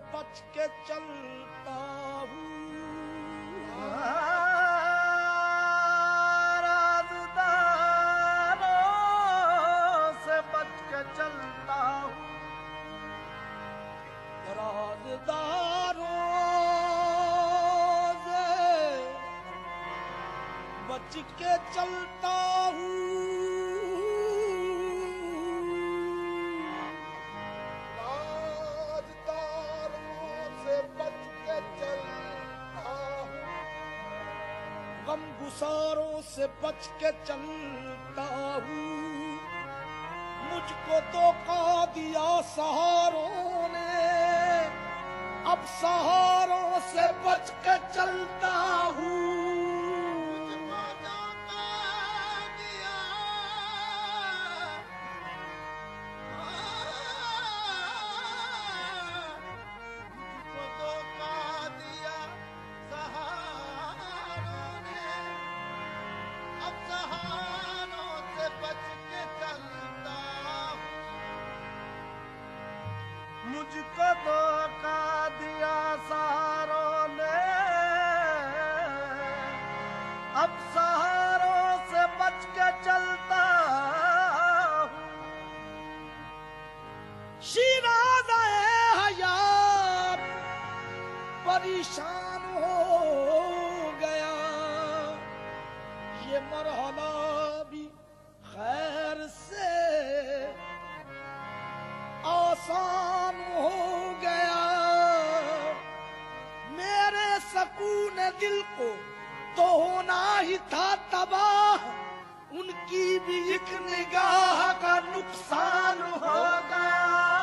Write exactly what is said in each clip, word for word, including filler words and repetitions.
बच के चलता हूँ, राज़दारों से बच के चलता हूँ, राज़दारों से बच के चलता हूँ, गुसारों से बच के चलता हूँ। मुझको धोखा दिया सहारों ने, अब सहारों से बच के चलता हूँ। मुझको धोखा दिया सहारों ने, अब सहारों से बच के चलता हूँ। शिराज़े हयात परेशान हो गया, ये मरहला भी खैर से आसान हो गया। मेरे सकून दिल को तो होना ही था तबाह, उनकी भी एक निगाह का नुकसान हो गया।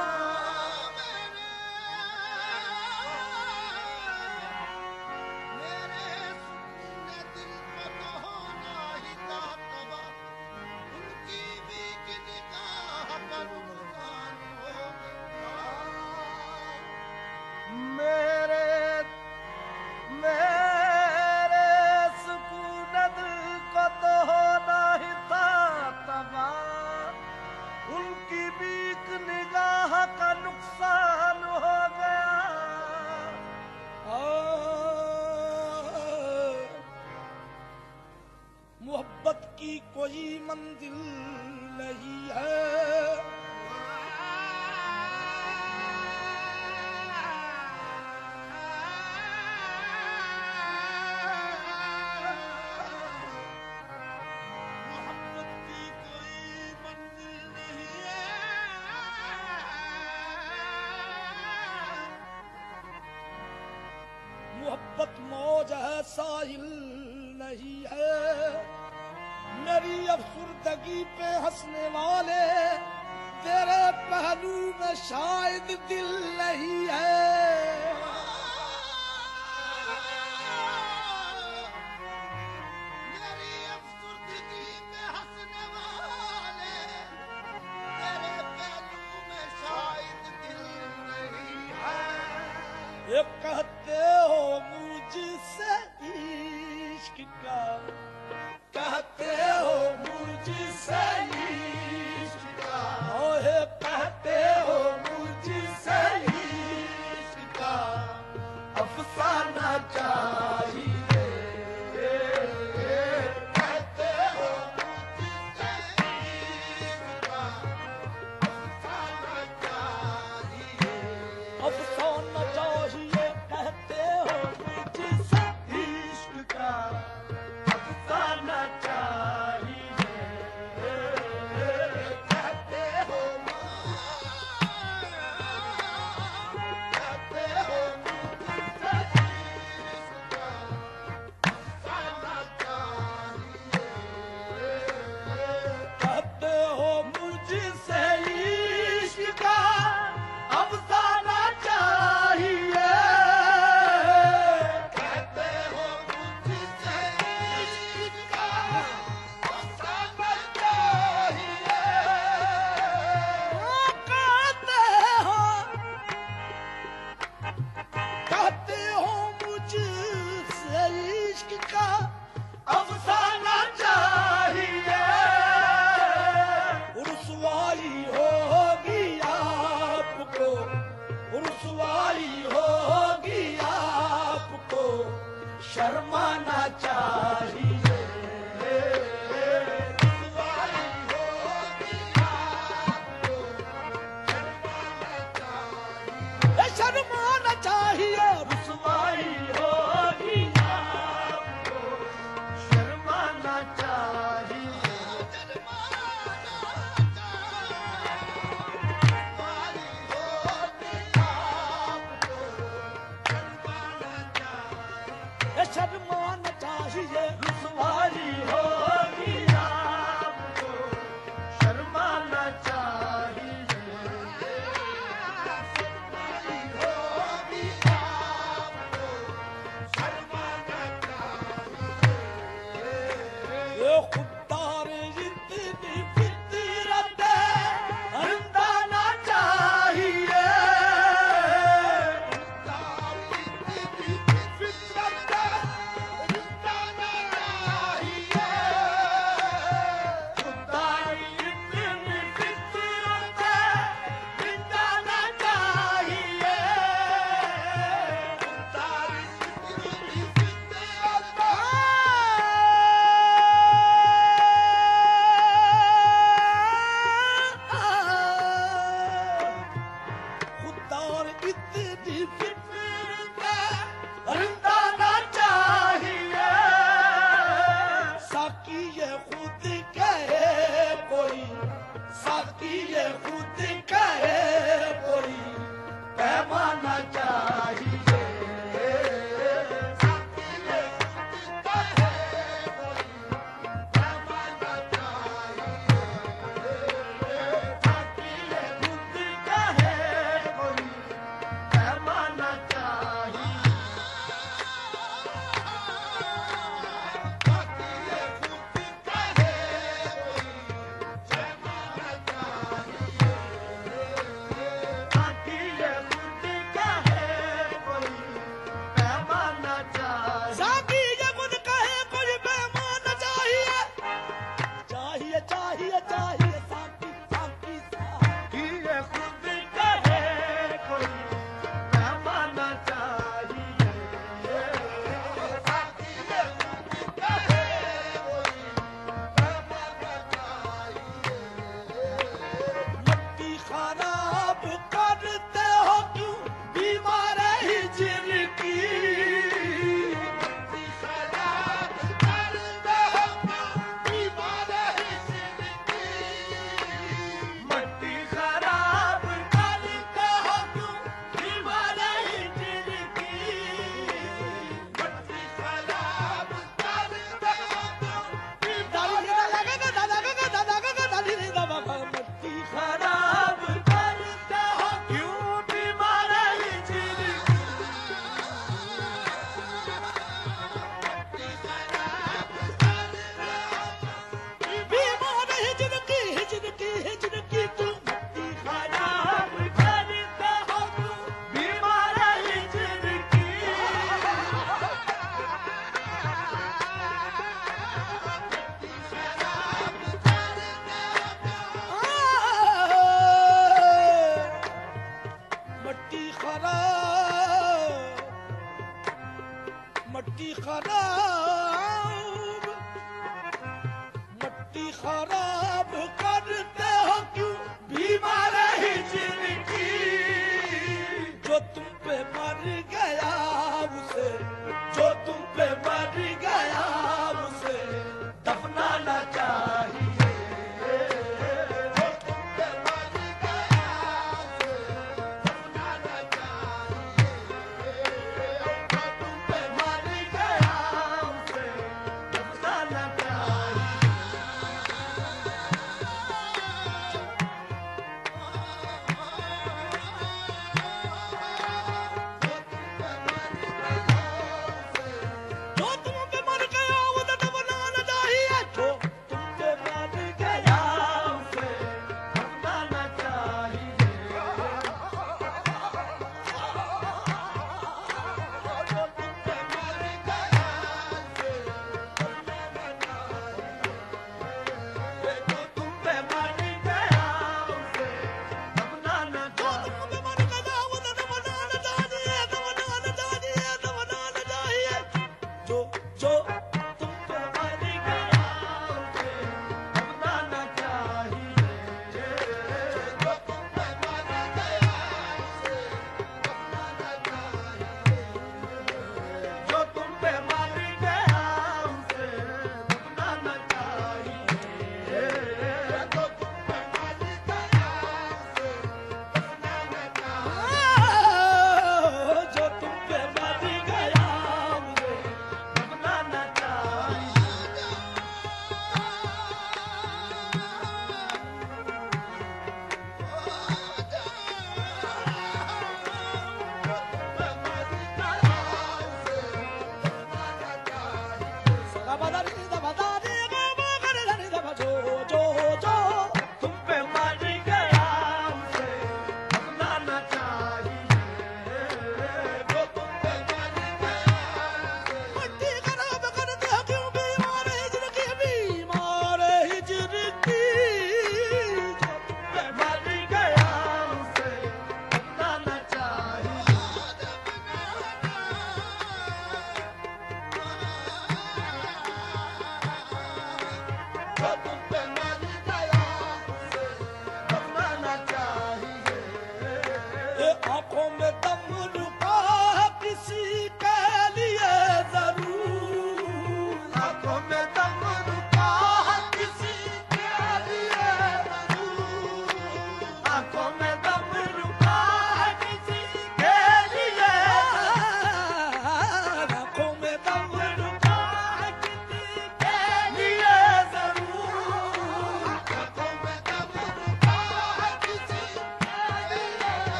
मोहब्बत की कोई मंजिल नहीं है, मोहब्बत की कोई मंजिल नहीं है, मोहब्बत मौज है साहिल नहीं है। मेरी अफसुर्दगी पे हंसने वाले तेरे पहलू में शायद दिल नहीं है। मेरी अफसुर्दगी पे हंसने वाले तेरे पहलू में शायद दिल नहीं है। ये कहते हो मुझसे इश्क का, कहते हो मुझसे इश्क का, ओहे कहते हो मुझसे इश्क का अफसाना चाहिए। कहते हो मुझसे इश्क का अफसाना चाहिए, अफसाना चाहिए। कहते हो मुझसे इश्क का अफसाना चाहिए। करते हो क्यों बीमार हिजर की खराब करते हो क्यों बीमार हिजर की मट्टी खराब करते हो क्यों बीमार हिजर की मट्टी खराब करते हो क्यों दादी ने लगा दादा का दादा का दादी ने दबा मट्टी खराब करते हो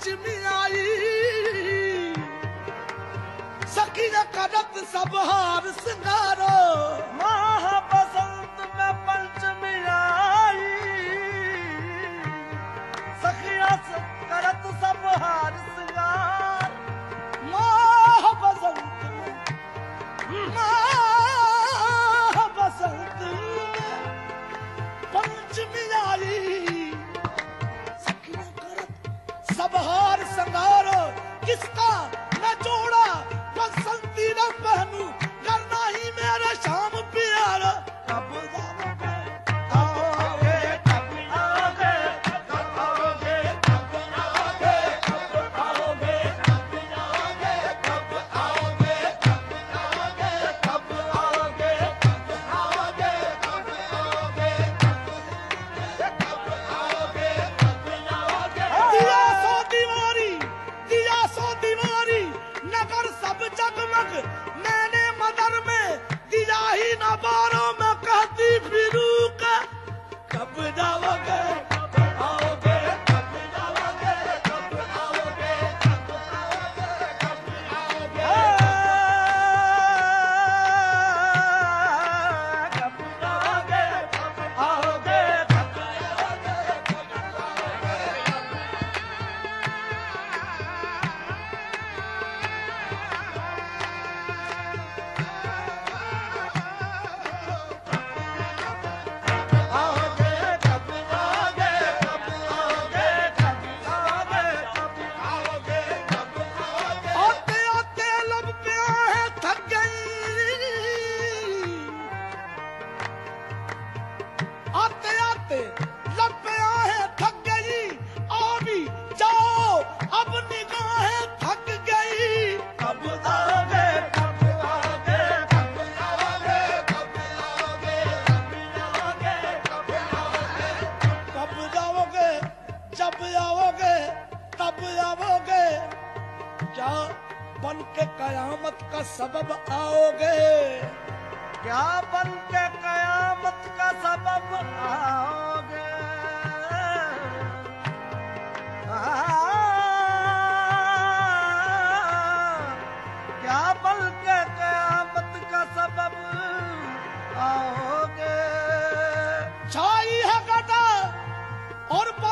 पंचमी आई, सखिया करत सब हार सिंगारो। माह बसंत में पंचमी आई, सखिया करत सब हार सिंगार। माह बसंत में, माह बसंत में पंचमी आई, सखिया करत सब हार सिंगारो। किसका मैं जोड़ा बसंती न पहनू, करना ही मेरा शाम प्यारा। कब जाओगे आओगे, कब आओगे, कब आओगे, कब आओगे, कब आओगे, कब आओगे, कब आओगे, कब आओगे, कब आओगे, कब आओगे, कब आओगे, कब आओगे, कब आओगे। दिया सो दीवारी, दिया सो दीवारी, नगर सब जगमग, मैंने मदर में दिया ही न बारों में कहती फिरू का। कब जाओगे, कब आओगे, कब जाओगे, कब आओगे, कब आओगे, कब आओगे, कब आओगे, कब आओगे, कब आओगे, कब आओगे। आओगे, कब आओगे, कब आओगे, कब आओगे, कब आओगे, कब आओगे। आते आते लब पे आहे थक गई, आते आते लब पे आहे थक गई। आ भी जाओ अब निगाहें थक गई। कब आओगे, कब आओगे, कब आओगे, कब आओगे, कब आओगे, कब जाओगे, जब आओगे तब आओगे। क्या बन के कयामत का सबब आओगे। क्या बन के कयामत का सबब आओगे। आ, क्या बन के कयामत का सबब आओगे। छाई है गदा और